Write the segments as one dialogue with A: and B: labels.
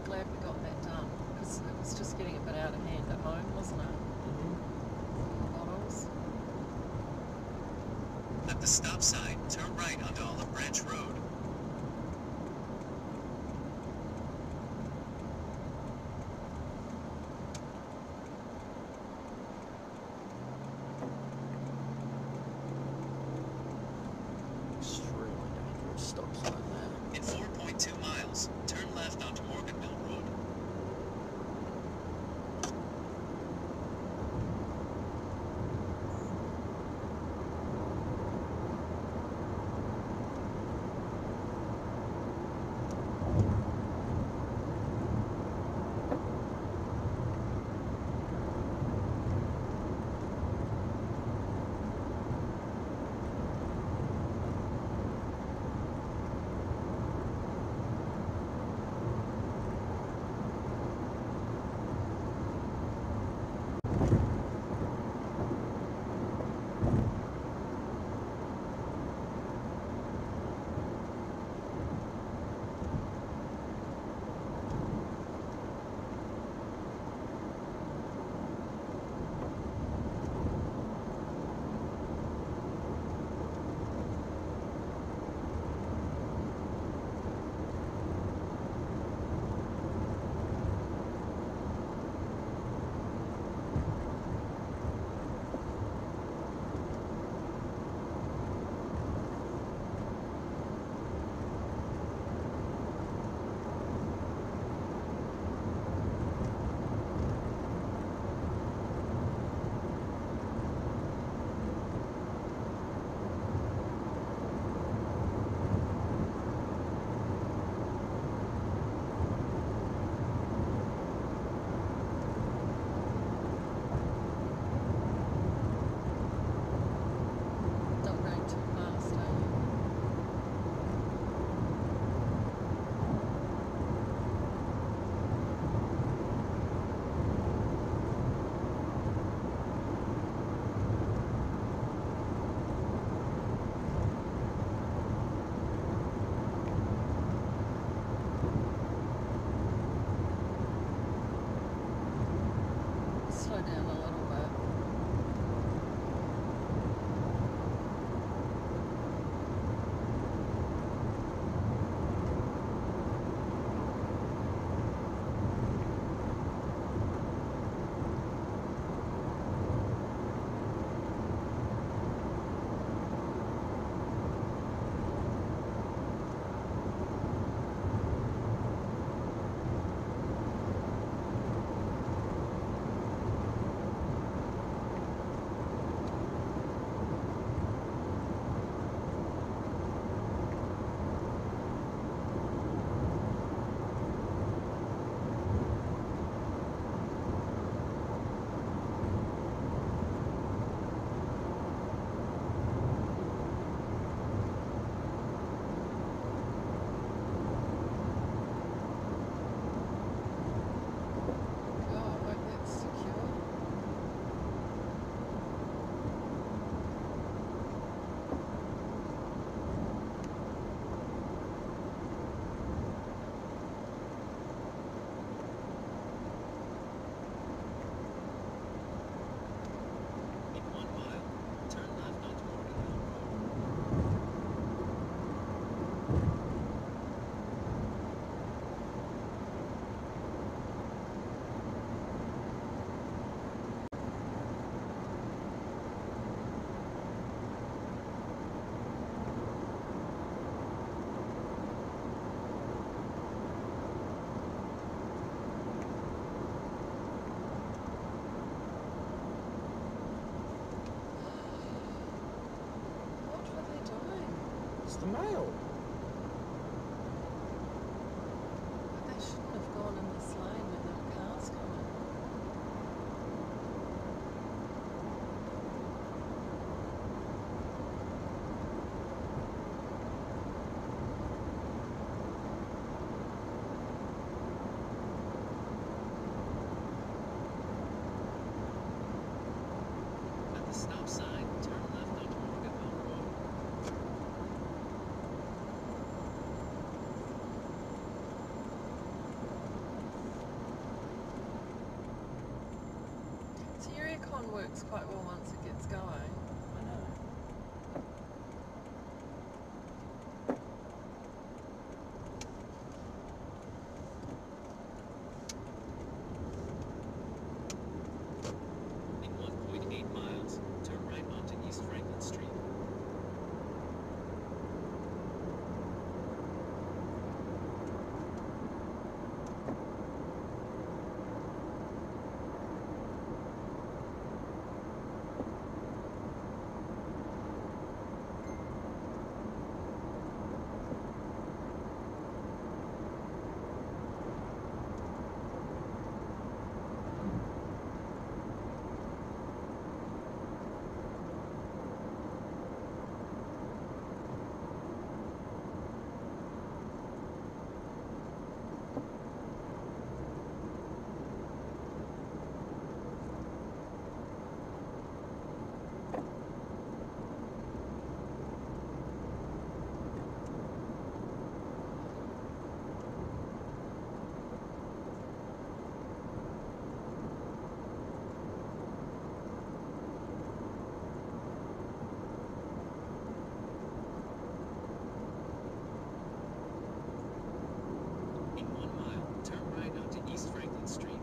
A: glad we got that done, because it was just getting a bit out of hand at home, wasn't it? Bottles.
B: At the stop sign, turn right onto Olive Branch Road.
C: Extremely dangerous stop sign there.
B: In 4.2 miles, turn left onto Morganville Road.
A: Not going too fast, are you? Slow down a little bit. Oh, I hope that's secure.
B: In 1 mile, turn left onto Morganville Road.
A: What were they doing?
C: It's the mail.
A: But they shouldn't have gone in this lane when there were cars coming.
B: At the stop sign, turn left onto Morganville Road.
A: works quite well once it gets going.
C: I know.
B: In 1.8 miles, turn right onto East Franklin Street. In 1 mile, turn right onto East Franklin Street.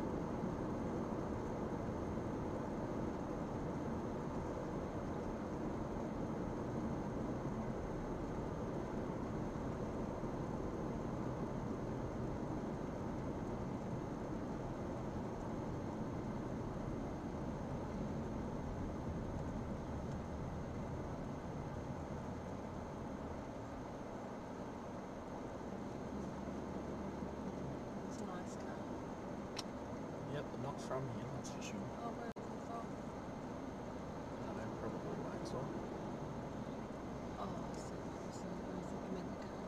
A: It's a nice car.
C: Yep, but not from here, that's for sure.
A: Oh, where is it from?
C: I don't know, probably Waxhaw.
A: Oh, I see. So I think I'm in the car.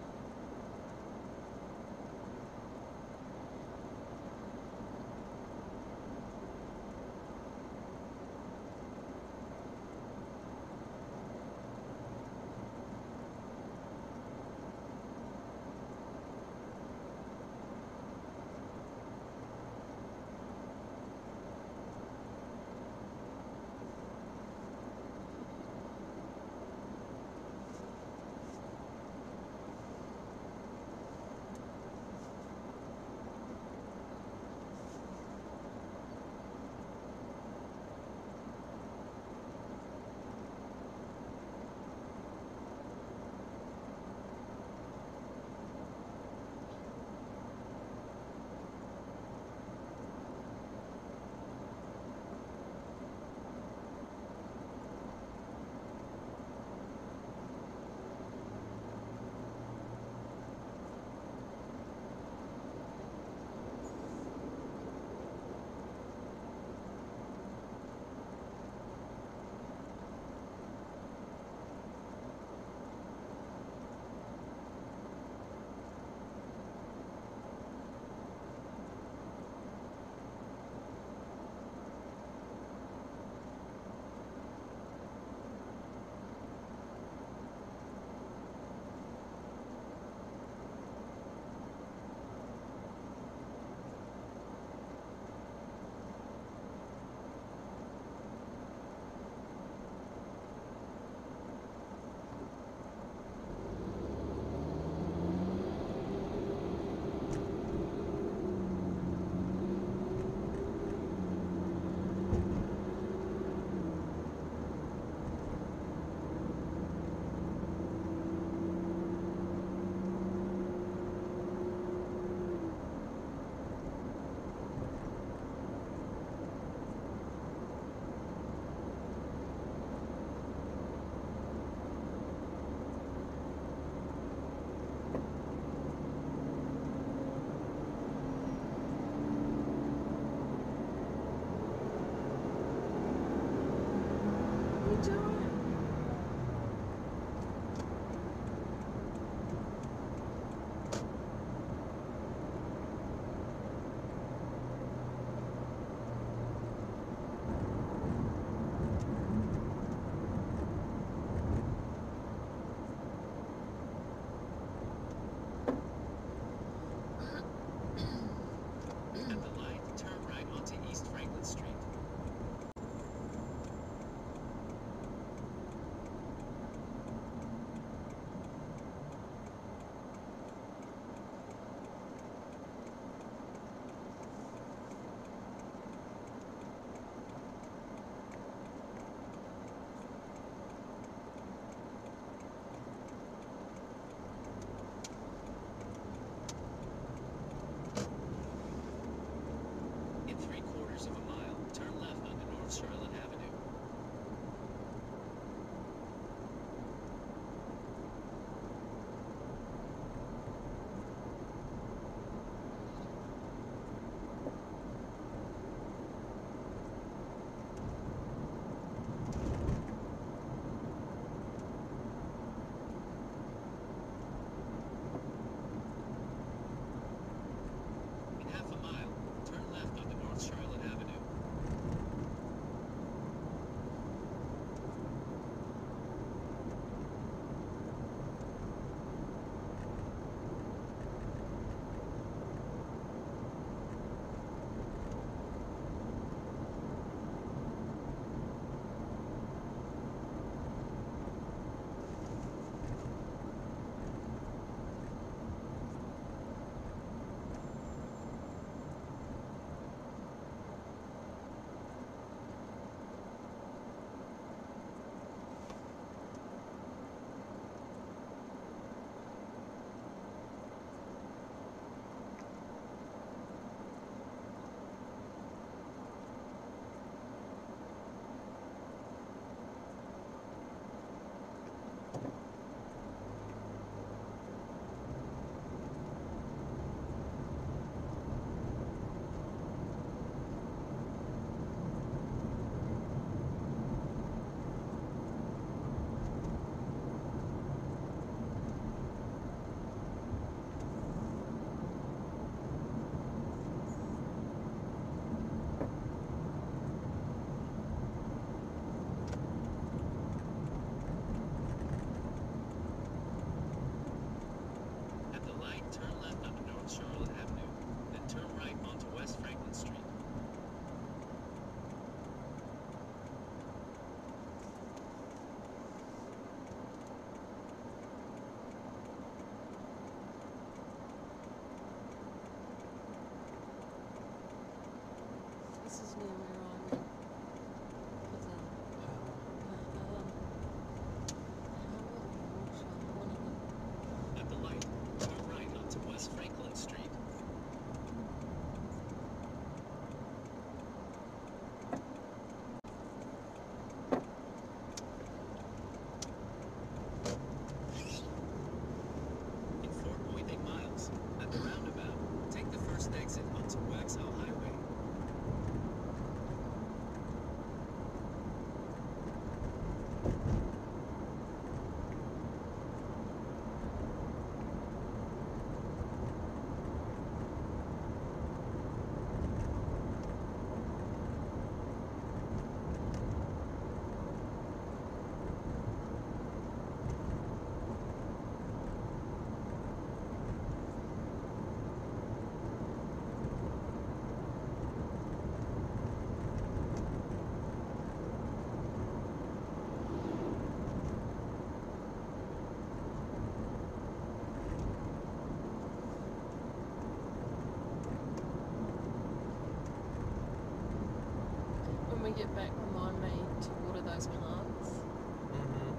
A: This is near where I went for the Waxhaw, one of them.
B: At the light, turn right onto West Franklin Street. In 4.8 miles, at the roundabout, take the first exit onto Waxhaw Highway.
A: When we get back, remind me to water those plants.
C: Mm-hmm.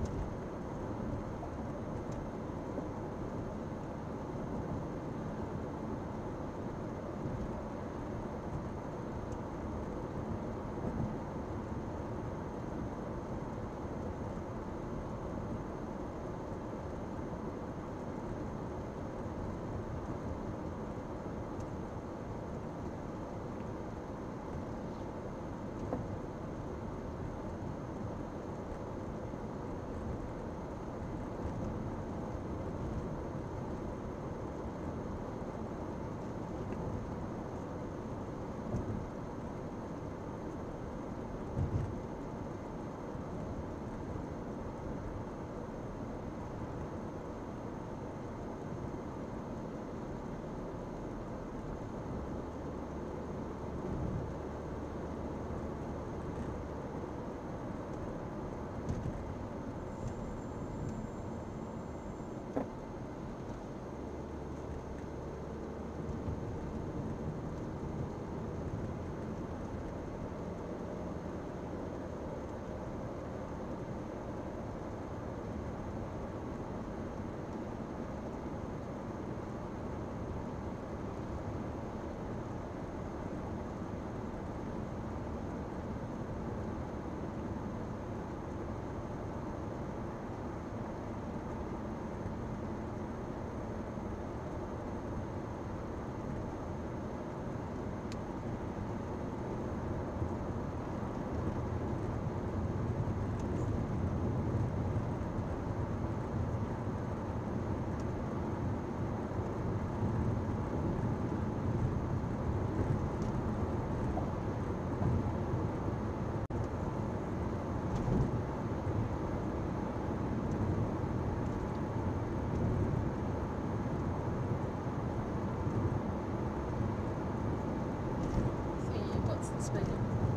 A: What's the speed?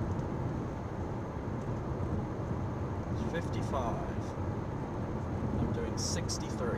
C: It's 55. I'm doing 63.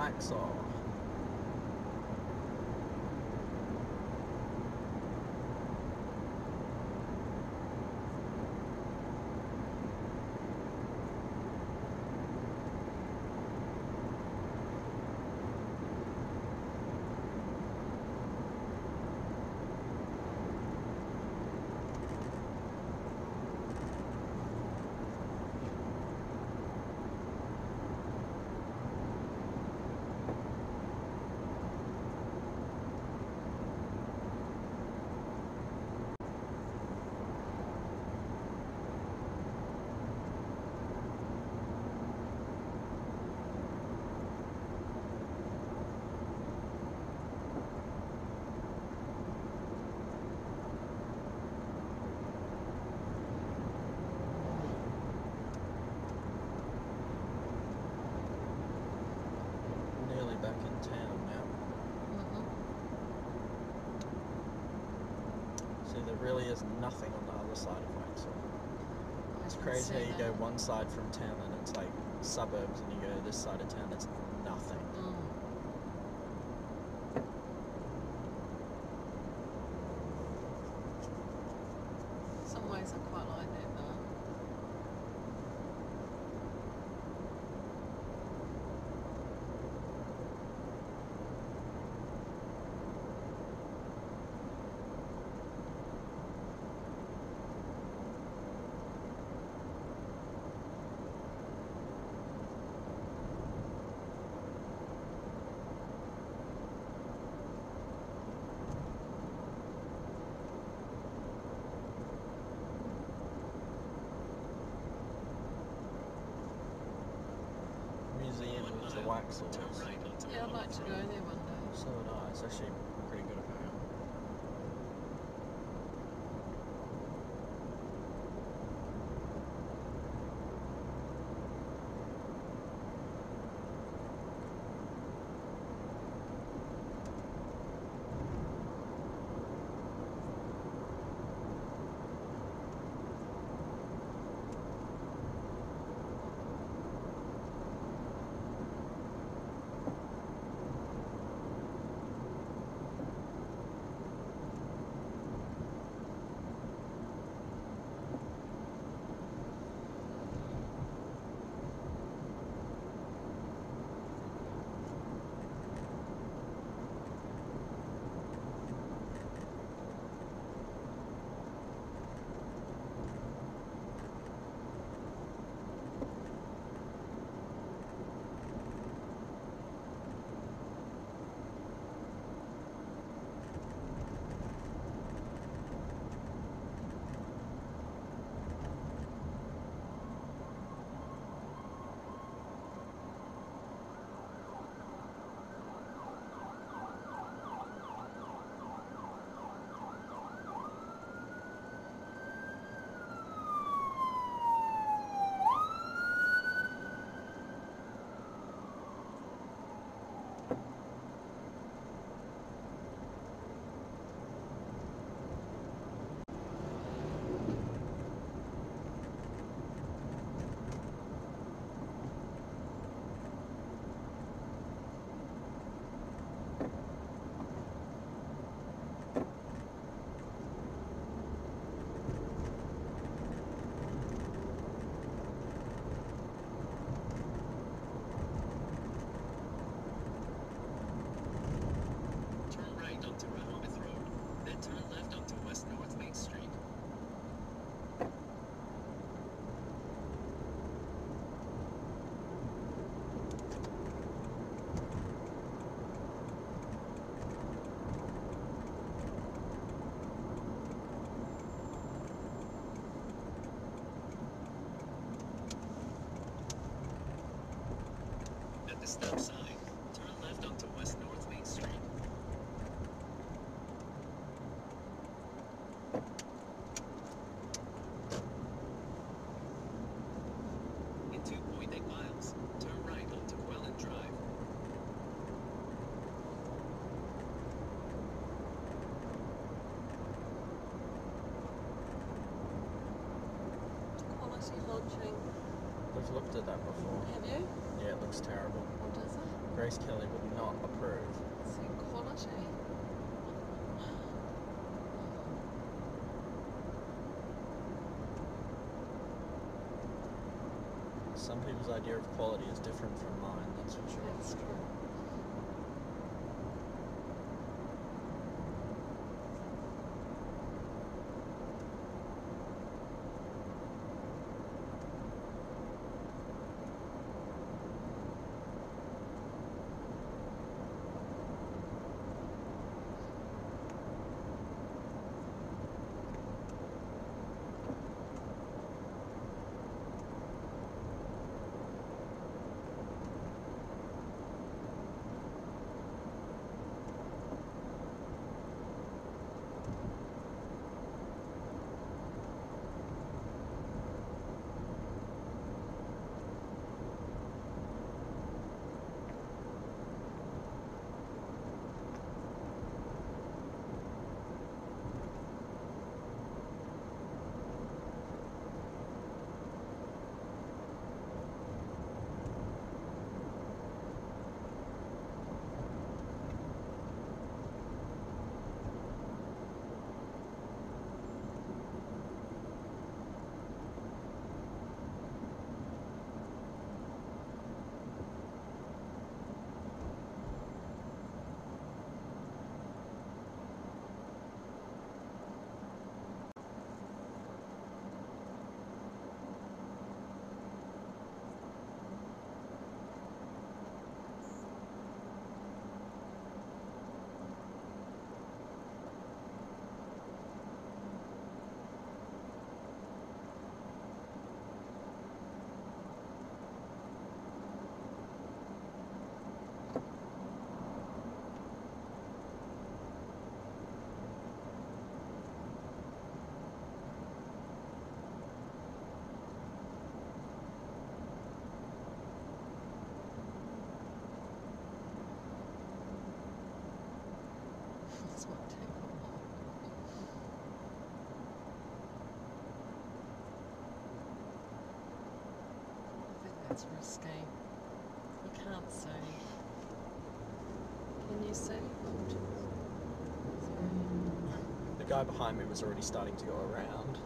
C: Waxhaw. Nearly back in town now. See, there really is nothing on the other side of Waxhaw. It's crazy how you go one side from town and it's like suburbs, and you go this side of town, it's nothing.
A: Some ways I quite like that though.
C: Museum of the Waxhaws.
B: Turn right onto
A: Yeah, I'd like to go there one day.
C: So would I. It's actually pretty good about it.
B: the stop sign. Turn left onto West North Main Street. In 2.8 miles, turn right onto Welland Drive.
A: Quality lodging.
C: We've looked at that before.
A: Have you?
C: Yeah, it looks terrible.
A: What does it?
C: Grace Kelly would not approve.
A: See quality.
C: Some people's idea of quality is different from mine, that's for sure.
A: That's true. This might take a while. I think that's risky. You can't see. Can you see? 1, 2, 3.
C: The guy behind me was already starting to go around.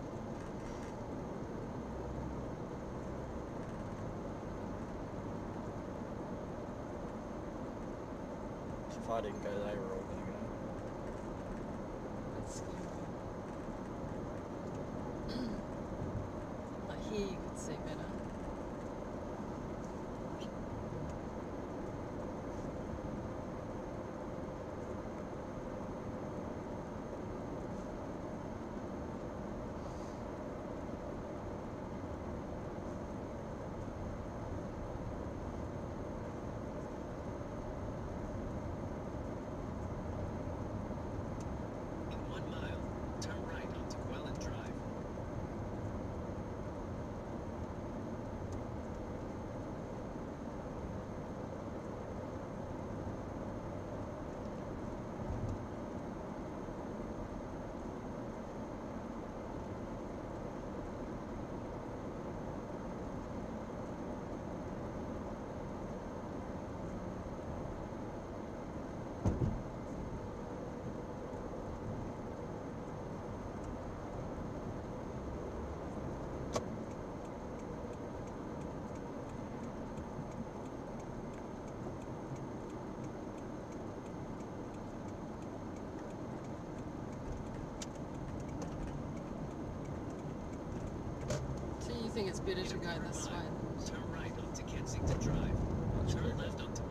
C: If I didn't go, they were all going to go.
A: That's like here you can see better.
B: In 1 mile, turn right onto Welland Drive.
A: So you think it's better to go this way?
B: Turn right onto Kensington Drive.
C: That's
B: Turn
C: good.
B: left onto